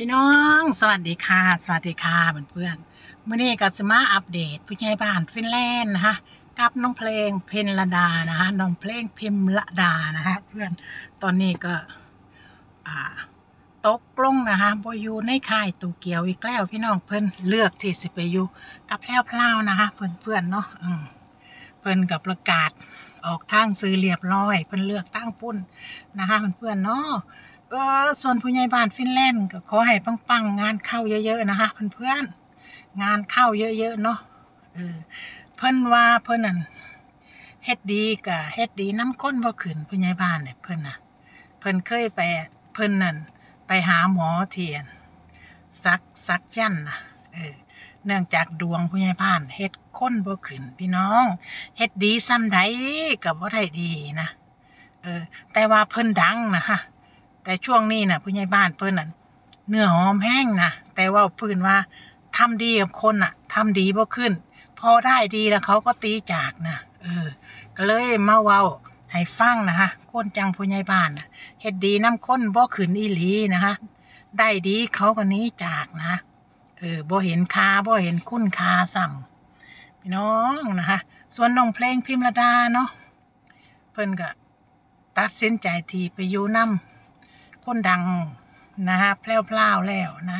พี่น้องสวัสดีค่ะสวัสดีค่ะเพื่อนๆมื่อนี้ก็จะมาอัปเดตผู้ใหญ่บ้านฟินแลนด์นะคะกับน้องเพลงเพนลดานะคะน้องเพลงพิมละดานะคะเพื่อนตอนนี้ก็ตกลงนะคะบ่อยู่ในค่ายตูเกียวอีกแล้วพี่น้องเพิ่นเลือกที่สิไปอยู่กับแพรวพราวนะคะเพื่อนๆเนาะเพิ่นกับประกาศออกทางซื้อเรียบร้อยเพิ่นเลือกตั้งปุ้นนะคะเพื่อนๆเนาะส่วนผู้ใหญ่บ้านฟินแลนด์ก็ขอให้ปังๆงานเข้าเยอะๆนะคะเพื่อนๆงานเข้าเยอะๆเนาะเพิ่นว่าเพิ่นนั่นเฮ็ดดีก็เฮ็ดดีน้ำก้นบ่ขึ้นผู้ใหญ่บ้านเนี่ยเพิ่นน่ะเพิ่นเคยไปเพิ่นนั่นไปหาหมอเทียนซักยันนะเนื่องจากดวงผู้ใหญ่บ้านเฮ็ดค้นบ่ขึ้นพี่น้องเฮ็ดดีซ้ำใดก็บ่ได้ดีนะแต่ว่าเพิ่นดังนะคะแต่ช่วงนี้น่ะผู้ใหญ่บ้านเพิ่นน่ะเนื้อหอมแห้งนะแต่ว่าเพิ่นว่าทำดีกับคนน่ะทำดีบ่ขึ้นพอได้ดีแล้วเขาก็ตีจากนะก็เลยมาเว้าให้ฟังนะคะคนจังผู้ใหญ่บ้านน่ะเฮ็ดดีน้ำคนบ่ขึ้นอีหลีนะคะได้ดีเขาก็หนีจากนะบ่เห็นค่าบ่เห็นคุณค่าซ้ำพี่น้องนะคะส่วนน้องเพลงพิมระดาเนาะเพิ่นก็ตัดสินใจที่ไปอยู่นำคนดังนะคะแพร่วแล้วนะ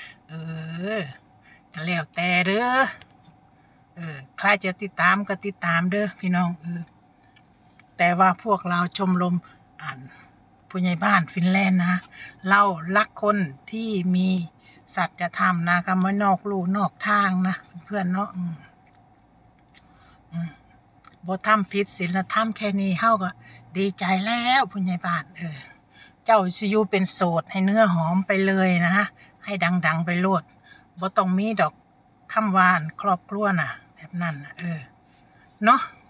ก็แล้วแต่เด้อใครจะติดตามก็ติดตามเด้อพี่น้องแต่ว่าพวกเราชมรมผู้ใหญ่บ้านฟินแลนด์นะเรารักคนที่มีสัจธรรมนะคะไม่นอกลู่นอกทางนะเพื่อนเนาะบ่ทำผิดศีลธรรมแค่นี้เฮาก็ดีใจแล้วผู้ใหญ่บ้านเจ้าสิอยู่เป็นโสดให้เนื้อหอมไปเลยนะฮะให้ดังๆไปโลดบ่ต้องมีดอกคำหวานครอบครัวน่ะแบบนั้นน่ะเนาะ